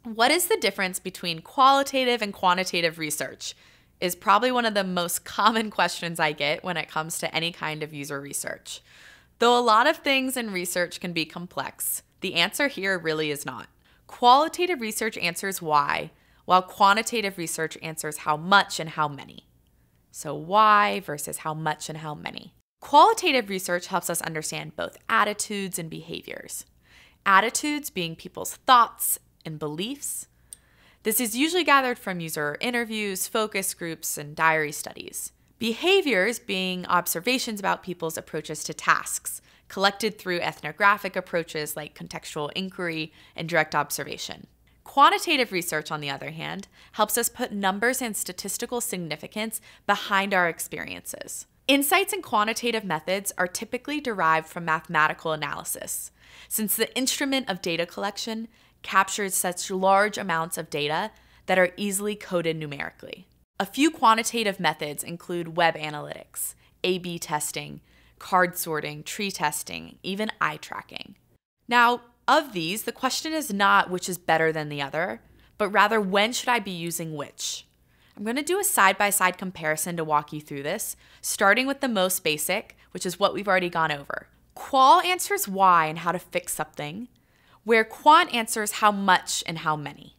What is the difference between qualitative and quantitative research? Is probably one of the most common questions I get when it comes to any kind of user research. Though a lot of things in research can be complex, the answer here really is not. Qualitative research answers why, while quantitative research answers how much and how many. So why versus how much and how many. Qualitative research helps us understand both attitudes and behaviors. Attitudes being people's thoughts and beliefs. This is usually gathered from user interviews, focus groups, and diary studies. Behaviors being observations about people's approaches to tasks, collected through ethnographic approaches like contextual inquiry and direct observation. Quantitative research, on the other hand, helps us put numbers and statistical significance behind our experiences. Insights in quantitative methods are typically derived from mathematical analysis, since the instrument of data collection captures such large amounts of data that are easily coded numerically. A few quantitative methods include web analytics, A/B testing, card sorting, tree testing, even eye tracking. Now, of these, the question is not which is better than the other, but rather when should I be using which? I'm going to do a side-by-side comparison to walk you through this, starting with the most basic, which is what we've already gone over. Qual answers why and how to fix something, where quant answers how much and how many.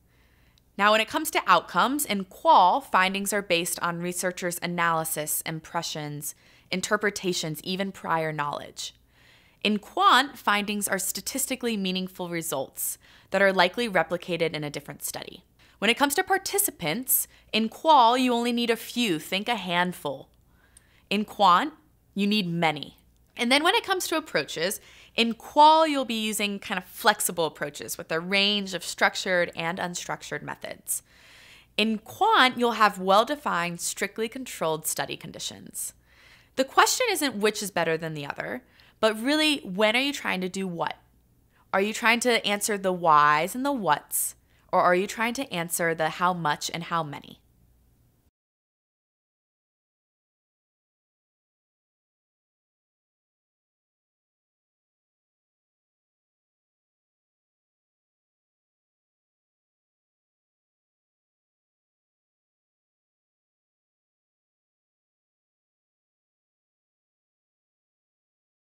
Now, when it comes to outcomes, in qual, findings are based on researchers' analysis, impressions, interpretations, even prior knowledge. In quant, findings are statistically meaningful results that are likely replicated in a different study. When it comes to participants, in qual, you only need a few, think a handful. In quant, you need many. And then when it comes to approaches, in qual, you'll be using kind of flexible approaches with a range of structured and unstructured methods. In quant, you'll have well-defined, strictly controlled study conditions. The question isn't which is better than the other, but really, when are you trying to do what? Are you trying to answer the whys and the whats, or are you trying to answer the how much and how many?